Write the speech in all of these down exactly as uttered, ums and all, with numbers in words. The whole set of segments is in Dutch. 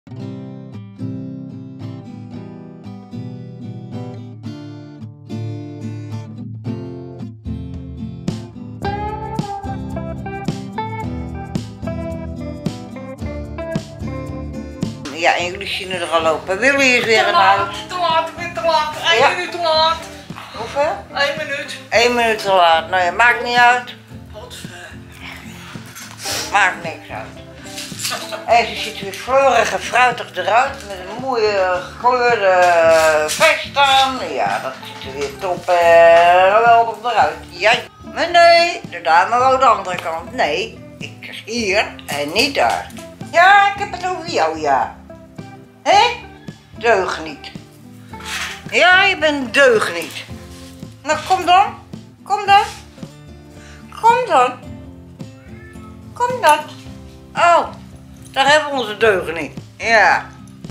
Ja, en jullie zien er al lopen. Willy is weer een huis. Te laat, ik ben te laat. Eén Ja. minuut te laat. Hoeveel? Eén minuut. Eén minuut te laat. Nou ja, maakt niet uit. Godver. Maakt niks uit. En ze ziet er weer fleurig en fruitig eruit. Met een mooie gekleurde vest aan. Ja, dat ziet er weer top en geweldig eruit. Ja, maar nee, de dame wou de andere kant. Nee, ik is hier en niet daar. Ja, ik heb het over jou, ja. Hé? Deugniet. Ja, je bent deugniet. Nou, kom dan. Kom dan. Kom dan. Kom dan. Oh, daar hebben we onze deugniet. Ja.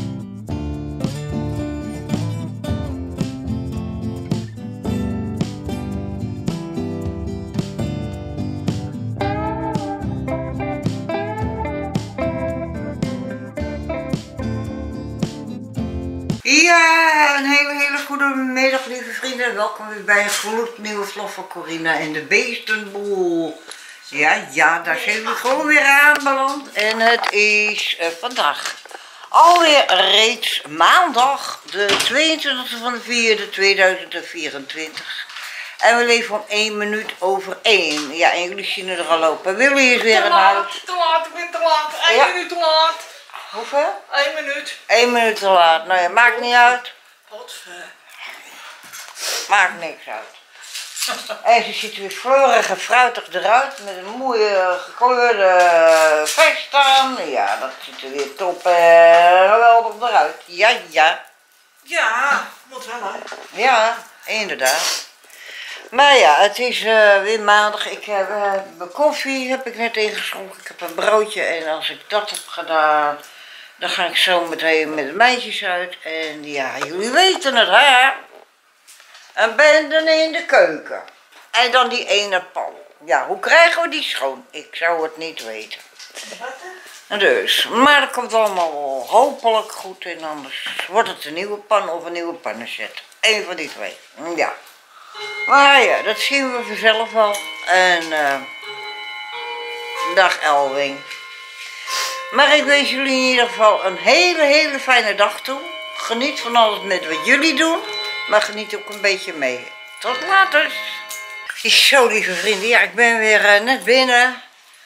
Ja, een hele, hele goede middag, lieve vrienden. Welkom weer bij een gloednieuwe vlog van Corina en de Beestenboel. Ja, ja, daar zijn we gewoon weer aanbeland. En het is uh, vandaag alweer reeds maandag, de tweeëntwintigste van de vierde tweeduizend vierentwintig. En we leven om één minuut over één. Ja, en jullie zien er al lopen. Willy is weer Te een laat, huis. te laat, ik ben te laat. Eén Ja. minuut te laat. Hoeveel? Eén minuut. Eén minuut te laat. Nou ja, maakt niet uit. Godver. Maakt niks uit. En ze ziet er weer fleurig en fruitig eruit. Met een mooie gekleurde vest aan. Ja, dat ziet er weer top en geweldig eruit. Ja, ja. Ja, moet wel hè. Ja, inderdaad. Maar ja, het is uh, weer maandag. Ik heb uh, mijn koffie heb ik net ingeschonken. Ik heb een broodje en als ik dat heb gedaan, dan ga ik zo meteen met de meisjes uit. En ja, jullie weten het hè. Een bende in de keuken. En dan die ene pan. Ja, hoe krijgen we die schoon? Ik zou het niet weten. Dus, maar dat komt allemaal hopelijk goed. En anders wordt het een nieuwe pan of een nieuwe pannenzet. Eén van die twee. Ja. Maar ja, dat zien we vanzelf wel. En uh, dag Elwing. Maar ik wens jullie in ieder geval een hele, hele fijne dag toe. Geniet van alles met wat jullie doen. Maar geniet ook een beetje mee. Tot later. Zo lieve vrienden, ja ik ben weer uh, net binnen.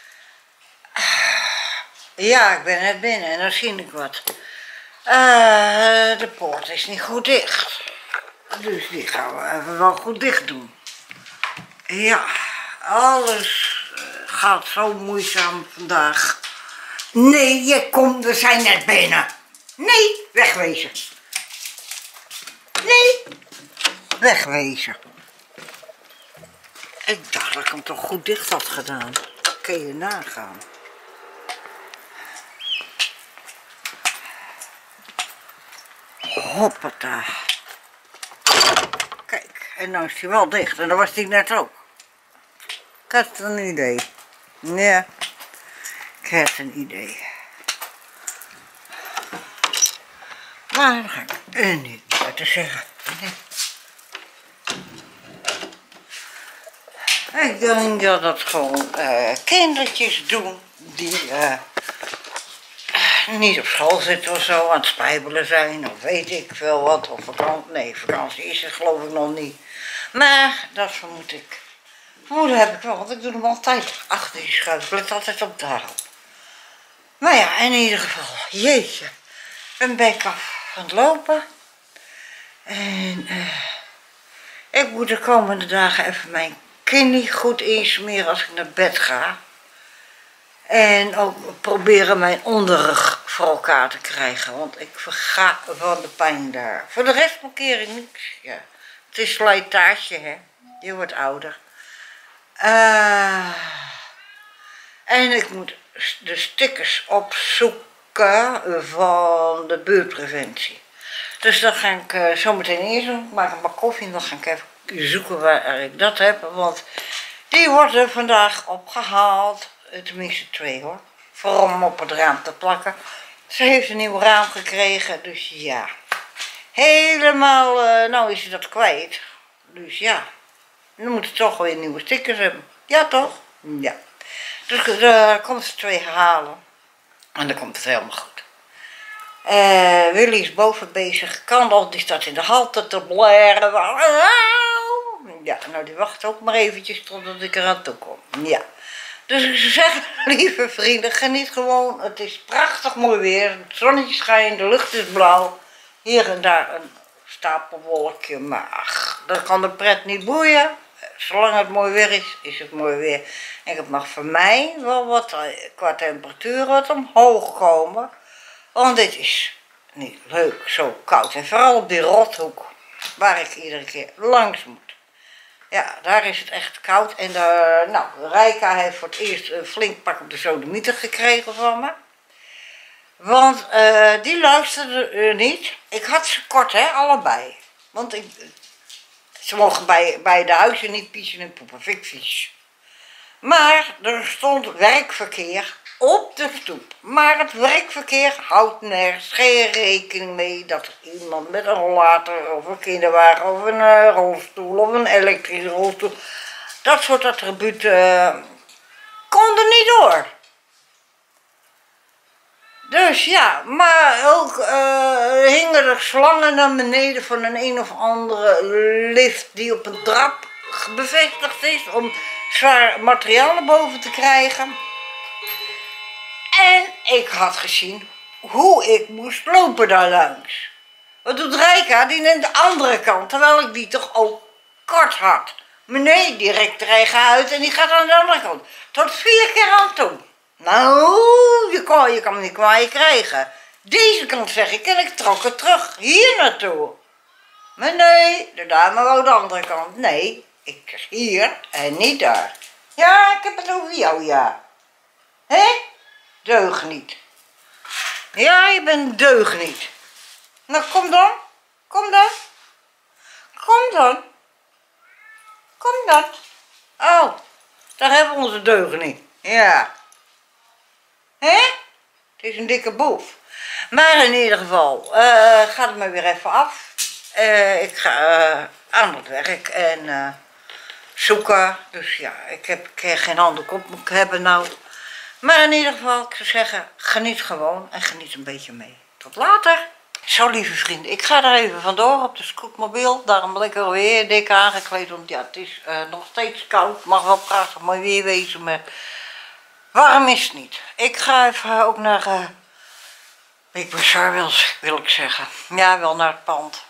Ja, ik ben net binnen en dan zie ik wat. Uh, de poort is niet goed dicht. Dus die gaan we even wel goed dicht doen. Ja, alles uh, gaat zo moeizaam vandaag. Nee, je komt, we zijn net binnen. Nee, wegwezen. Nee, wegwezen. Ik dacht dat ik hem toch goed dicht had gedaan. Kun je nagaan. Hoppata. Kijk, en nou is hij wel dicht. En dan was hij net ook. Ik had een idee. Ja, ik had een idee. Maar dan ga ik er niet buiten zeggen. Ik denk dat dat gewoon uh, kindertjes doen die uh, niet op school zitten of zo, aan het spijbelen zijn of weet ik veel wat. Of vakantie, nee, vakantie is het geloof ik nog niet. Maar dat vermoed ik. Moeder heb ik wel, want ik doe hem altijd achter die schuif. Ik let altijd op daarop. Maar ja, in ieder geval, jeetje. Ik ben ik af van het lopen. En uh, ik moet de komende dagen even mijn knie goed insmeren als ik naar bed ga. En ook proberen mijn onderrug voor elkaar te krijgen. Want ik verga van de pijn daar. Voor de rest markeer ik niks. Ja. Het is slijtage, hè. Je wordt ouder. Uh, en ik moet de stickers opzoeken van de buurtpreventie. Dus dat ga ik uh, zo meteen eerst doen. Ik maak een bak koffie en dan ga ik even zoeken waar ik dat heb. Want die worden vandaag opgehaald. Tenminste twee hoor. Voor om op het raam te plakken. Ze heeft een nieuw raam gekregen, dus ja. Helemaal, uh, nou is ze dat kwijt. Dus ja, dan moet het toch weer nieuwe stickers hebben. Ja toch? Ja. Dus uh, komt ze twee halen. En dan komt het helemaal goed. Uh, Willy is boven bezig. Kandel die staat in de halte te blaren. Ja, nou die wacht ook maar eventjes totdat ik eraan toe kom. Ja. Dus ik zou zeggen, lieve vrienden, geniet gewoon. Het is prachtig mooi weer. Het zonnetje schijnt, de lucht is blauw. Hier en daar een stapelwolkje, maar ach, dat kan de pret niet boeien. Zolang het mooi weer is, is het mooi weer. En het mag voor mij wel wat qua temperatuur wat omhoog komen. Want dit is niet leuk, zo koud. En vooral op die rothoek, waar ik iedere keer langs moet. Ja, daar is het echt koud. En de, nou, Rijka heeft voor het eerst een flink pak op de sodemieter gekregen van me. Want uh, die luisterde uh, niet. Ik had ze kort, hè, allebei. Want ik, ze mogen bij, bij de huizen niet piezen en poepen, vind ik vies. Maar er stond werkverkeer op de stoep. Maar het werkverkeer houdt nergens geen rekening mee dat er iemand met een rollator of een kinderwagen of een uh, rolstoel of een elektrische rolstoel, dat soort attributen, uh, kon er niet door. Dus ja, maar ook uh, hingen er slangen naar beneden van een een of andere lift die op een trap bevestigd is om zwaar materiaal naar boven te krijgen. En ik had gezien hoe ik moest lopen daar langs. Wat doet Rijka? Die neemt de andere kant, terwijl ik die toch ook kort had. Maar nee, die rekt er eigen uit en die gaat aan de andere kant. Tot vier keer aan toe. Nou, je kan, je kan me niet kwaai krijgen. Deze kant zeg ik en ik trok het terug, hier naartoe. Maar nee, de dame wou de andere kant. Nee, ik hier en niet daar. Ja, ik heb het over jou, ja. Hé? Deugniet. Ja, je bent deugniet. Nou, kom dan. Kom dan. Kom dan. Kom dan. Oh, daar hebben we onze deugniet. Ja. Hé? Het is een dikke boef. Maar in ieder geval, uh, gaat het me weer even af. Uh, ik ga uh, aan het werk en uh, zoeken. Dus ja, ik heb ik geen handen kop moet ik hebben nou. Maar in ieder geval, ik zou zeggen, geniet gewoon en geniet een beetje mee. Tot later. Zo lieve vrienden, ik ga er even vandoor op de scootmobiel. Daarom ben ik er weer dik aangekleed, want ja, het is uh, nog steeds koud. Mag wel prachtig mooi weer wezen, maar warm is het niet. Ik ga even ook naar uh, Big Bazaar, wil, wil ik zeggen. Ja, wel naar het pand.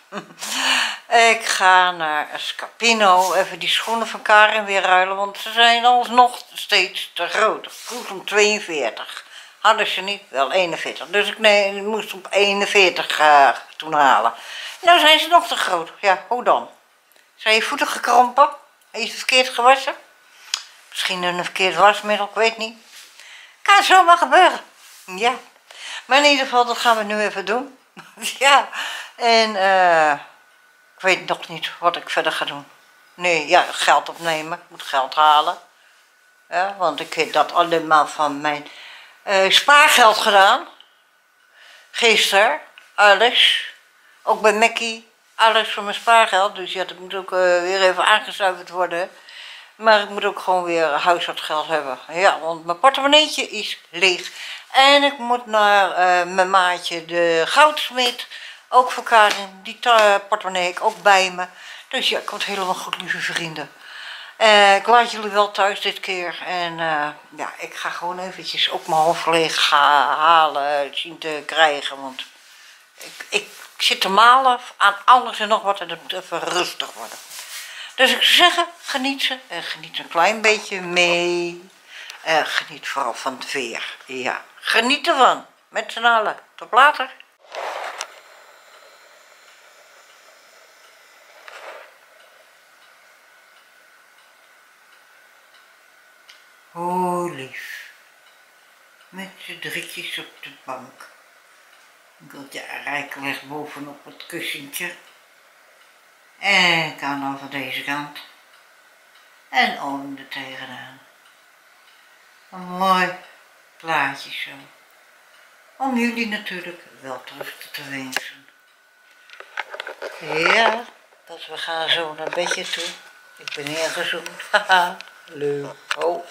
Ik ga naar Scapino, even die schoenen van Karin weer ruilen, want ze zijn alsnog steeds te groot. Ik vroeg om tweeënveertig. Hadden ze niet, wel eenenveertig. Dus ik nee, moest op eenenveertig uh, toen halen. Nou zijn ze nog te groot. Ja, hoe dan? Zijn je voeten gekrompen? Is het verkeerd gewassen? Misschien een verkeerd wasmiddel, ik weet niet. Kan zomaar gebeuren. Ja. Maar in ieder geval, dat gaan we nu even doen. Ja. En uh, ik weet nog niet wat ik verder ga doen. Nee, ja, geld opnemen. Ik moet geld halen. Ja, want ik heb dat allemaal van mijn uh, spaargeld gedaan. Gisteren, alles. Ook bij Mackie, alles van mijn spaargeld. Dus ja, dat moet ook uh, weer even aangezuiverd worden. Maar ik moet ook gewoon weer huishoudgeld hebben. Ja, want mijn portemonneetje is leeg. En ik moet naar uh, mijn maatje, de goudsmid. Ook voor Karin, die portemonnee ik ook bij me. Dus ja, komt helemaal goed, lieve vrienden. Uh, ik laat jullie wel thuis dit keer. En uh, ja, ik ga gewoon eventjes ook mijn hoofd leeg gaan halen, zien te krijgen. Want ik, ik zit te malen aan alles en nog wat en het moet even rustig worden. Dus ik zou zeggen, geniet ze en geniet een klein beetje mee. Uh, geniet vooral van het weer. Ja, geniet ervan. Met z'n allen. Tot later. Oh, lief. Met z'n drietjes op de bank. Ik wil ja, Rijke ligt bovenop het kussentje. En ik kan over deze kant. En oom er tegenaan. Een mooi plaatje zo. om jullie natuurlijk wel terug te wensen. Ja, dat we gaan zo naar bedje toe. Ik ben neergezoomd. Haha, leuk. Oh.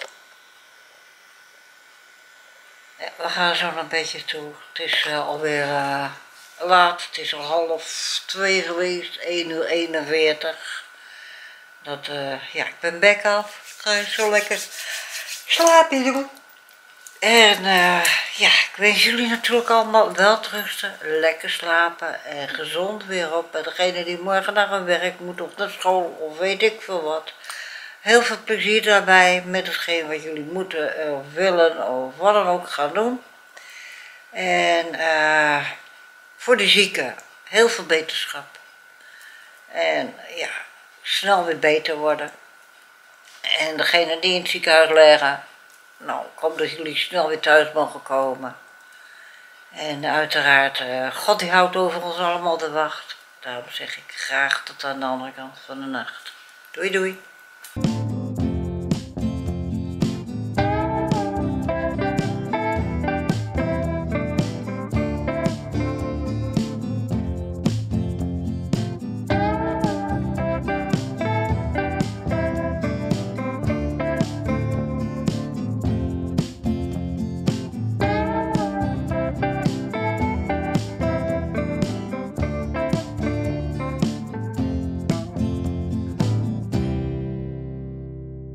Ja, we gaan zo naar bedje toe. Het is uh, alweer uh, laat. Het is al half twee geweest. één uur eenenveertig. Dat, uh, ja, ik ben bek af. Ik ga zo lekker slapen doen. En uh, ja, ik wens jullie natuurlijk allemaal wel rusten, lekker slapen en gezond weer op. En degene die morgen naar hun werk moet of naar school of weet ik veel wat. Heel veel plezier daarbij met hetgeen wat jullie moeten of willen of wat dan ook gaan doen. En uh, voor de zieken heel veel beterschap. En ja, snel weer beter worden. En degene die in het ziekenhuis liggen, nou, ik hoop dat jullie snel weer thuis mogen komen. En uiteraard, uh, God die houdt over ons allemaal de wacht. Daarom zeg ik graag tot aan de andere kant van de nacht. Doei doei.